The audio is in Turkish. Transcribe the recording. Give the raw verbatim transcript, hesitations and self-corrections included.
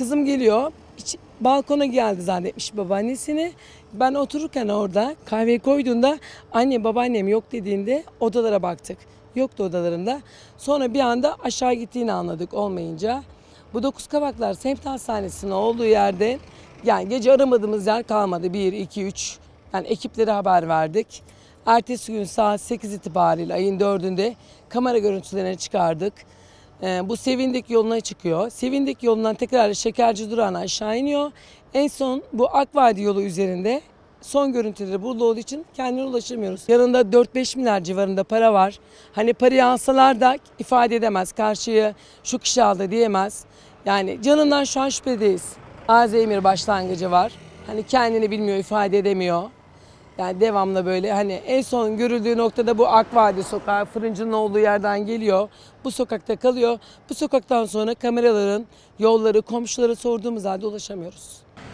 kızım geliyor. Hiç, balkona geldi zannetmiş babaannesini. Ben otururken orada kahveyi koyduğunda anne babaannem yok dediğinde odalara baktık. Yoktu odalarında. Sonra bir anda aşağı gittiğini anladık olmayınca. Bu Dokuz Kabaklar Semt Hastanesi'nin olduğu yerde yani gece aramadığımız yer kalmadı. bir, iki, üç yani ekiplere haber verdik. Ertesi gün saat sekiz itibariyle ayın dördünde kamera görüntülerini çıkardık. Ee, bu Sevindik yoluna çıkıyor. Sevindik yolundan tekrar Şekerci durağına aşağı iniyor. En son bu Akvadi yolu üzerinde son görüntüleri burada olduğu için kendine ulaşamıyoruz. Yanında dört beş milyar civarında para var. Hani parayı alsalar da ifade edemez. Karşıya şu kişi aldı diyemez. Yani canından şu an şüphedeyiz. Alzheimer başlangıcı var. Hani kendini bilmiyor, ifade edemiyor. Yani devamlı böyle hani en son görüldüğü noktada bu Akvadi sokağı, fırıncının olduğu yerden geliyor. Bu sokakta kalıyor. Bu sokaktan sonra kameraların yolları, komşulara sorduğumuz halde ulaşamıyoruz.